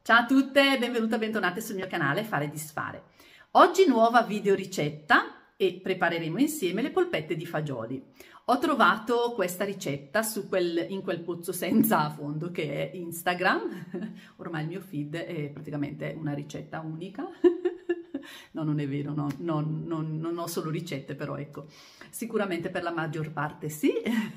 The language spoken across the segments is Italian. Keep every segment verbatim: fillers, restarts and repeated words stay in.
Ciao a tutte, benvenute e bentornate sul mio canale Fare e Disfare. Oggi nuova video ricetta e prepareremo insieme le polpette di fagioli. Ho trovato questa ricetta su quel, in quel pozzo senza fondo che è Instagram. Ormai il mio feed è praticamente una ricetta unica. No, non è vero, no, no, non, non ho solo ricette, però ecco, sicuramente per la maggior parte sì.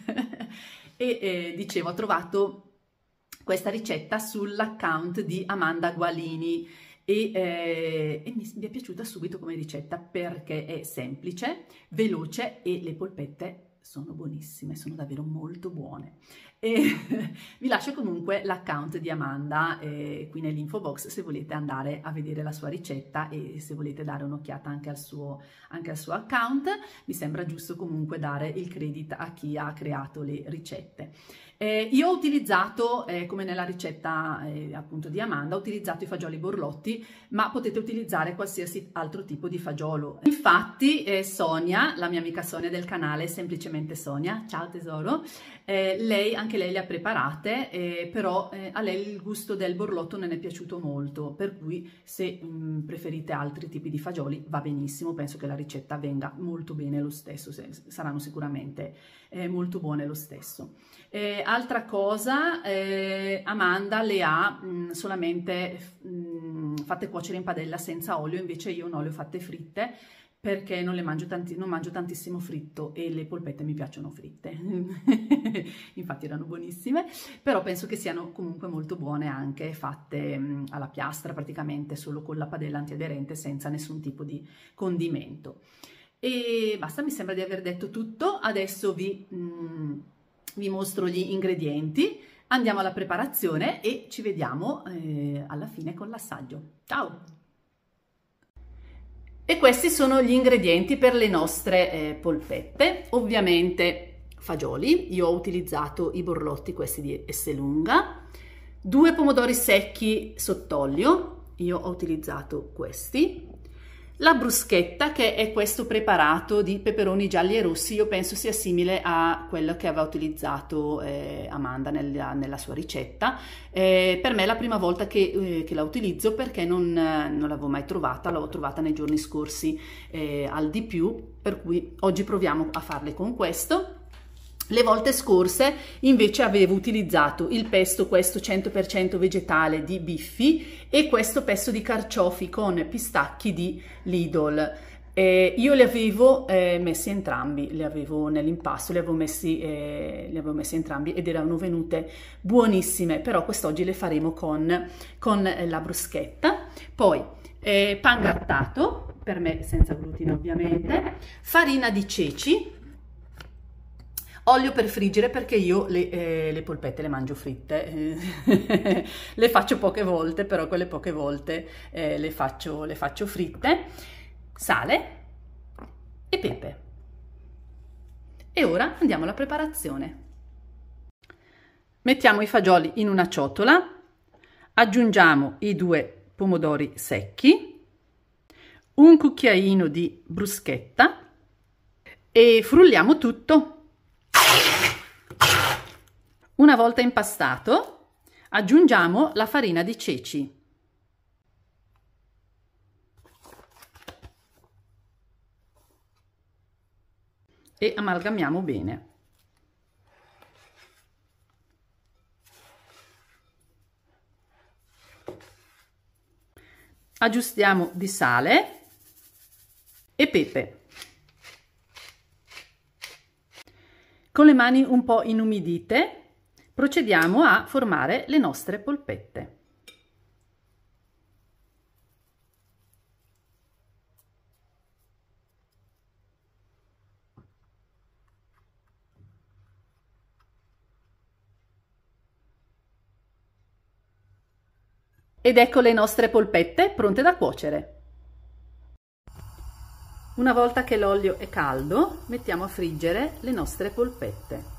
E eh, dicevo, ho trovato questa ricetta sull'account di Amanda Gualini e, eh, e mi, mi è piaciuta subito come ricetta perché è semplice, veloce e le polpette sono buonissime, sono davvero molto buone. E vi lascio comunque l'account di Amanda eh, qui nell'info box se volete andare a vedere la sua ricetta e se volete dare un'occhiata anche al suo, anche al suo account. Mi sembra giusto comunque dare il credit a chi ha creato le ricette. Eh, io ho utilizzato, eh, come nella ricetta eh, appunto di Amanda, ho utilizzato i fagioli borlotti, ma potete utilizzare qualsiasi altro tipo di fagiolo. Infatti eh, Sonia, la mia amica Sonia del canale Semplicemente Sonia, ciao tesoro, eh, lei, anche lei le ha preparate, eh, però eh, a lei il gusto del borlotto non è piaciuto molto, per cui se mh, preferite altri tipi di fagioli va benissimo, penso che la ricetta venga molto bene lo stesso, se, saranno sicuramente eh, molto buone lo stesso. Eh, altra cosa, eh, Amanda le ha mh, solamente mh, fatte cuocere in padella senza olio, invece io no, le ho fatte fritte perché non le mangio, tanti, non mangio tantissimo fritto e le polpette mi piacciono fritte. Infatti erano buonissime, però penso che siano comunque molto buone anche fatte mh, alla piastra, praticamente solo con la padella antiaderente senza nessun tipo di condimento. E basta, mi sembra di aver detto tutto. Adesso vi... Mh, vi mostro gli ingredienti, andiamo alla preparazione e ci vediamo eh, alla fine con l'assaggio. Ciao! E questi sono gli ingredienti per le nostre eh, polpette. Ovviamente fagioli, io ho utilizzato i borlotti questi di Esselunga, due pomodori secchi sott'olio, io ho utilizzato questi, la bruschetta che è questo preparato di peperoni gialli e rossi, io penso sia simile a quello che aveva utilizzato eh, Amanda nella, nella sua ricetta. Eh, per me è la prima volta che, eh, che la utilizzo perché non, non l'avevo mai trovata, l'avevo trovata nei giorni scorsi eh, al di più, per cui oggi proviamo a farle con questo. Le volte scorse invece avevo utilizzato il pesto, questo cento per cento vegetale di Biffi e questo pesto di carciofi con pistacchi di Lidl. Eh, io li avevo eh, messi entrambi, li avevo nell'impasto, li avevo messi, eh, li avevo messi entrambi ed erano venute buonissime, però quest'oggi le faremo con, con la bruschetta. Poi eh, pan grattato, per me senza glutine ovviamente, farina di ceci, olio per friggere perché io le, eh, le polpette le mangio fritte, le faccio poche volte, però quelle poche volte eh, le, faccio, le faccio fritte, sale e pepe. E ora andiamo alla preparazione. Mettiamo i fagioli in una ciotola, aggiungiamo i due pomodori secchi, un cucchiaino di bruschetta e frulliamo tutto. Una volta impastato, aggiungiamo la farina di ceci. E amalgamiamo bene. Aggiustiamo di sale e pepe. Con le mani un po' inumidite procediamo a formare le nostre polpette. Ed ecco le nostre polpette pronte da cuocere. Una volta che l'olio è caldo, mettiamo a friggere le nostre polpette.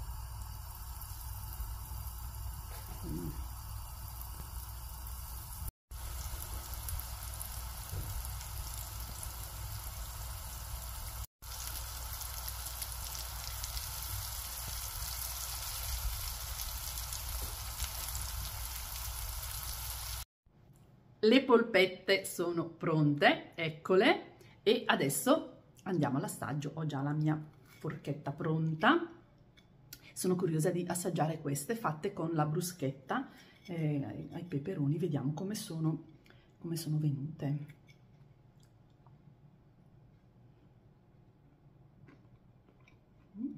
Le polpette sono pronte, eccole, e adesso andiamo all'assaggio. Ho già la mia forchetta pronta. Sono curiosa di assaggiare queste fatte con la bruschetta eh, ai, ai peperoni. Vediamo come sono, come sono venute. Mm.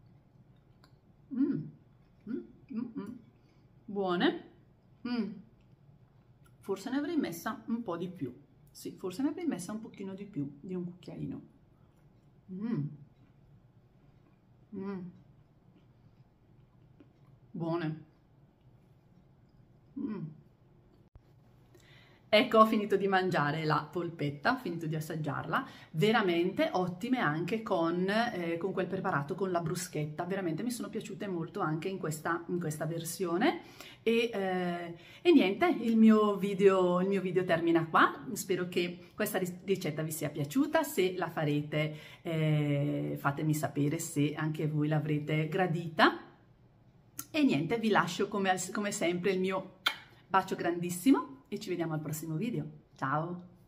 Mm. Mm. Mm. Mm. Buone. Mm. Forse ne avrei messa un po' di più. Sì, forse ne avrei messa un pochino di più di un cucchiaino. Mm. Mm. Buone. Mm. Ecco, ho finito di mangiare la polpetta, ho finito di assaggiarla, veramente ottime anche con, eh, con quel preparato con la bruschetta, veramente mi sono piaciute molto anche in questa, in questa versione e, eh, e niente, il mio, video, il mio video termina qua, spero che questa ricetta vi sia piaciuta, se la farete eh, fatemi sapere se anche voi l'avrete gradita e niente, vi lascio come, come sempre il mio bacio grandissimo e ci vediamo al prossimo video. Ciao!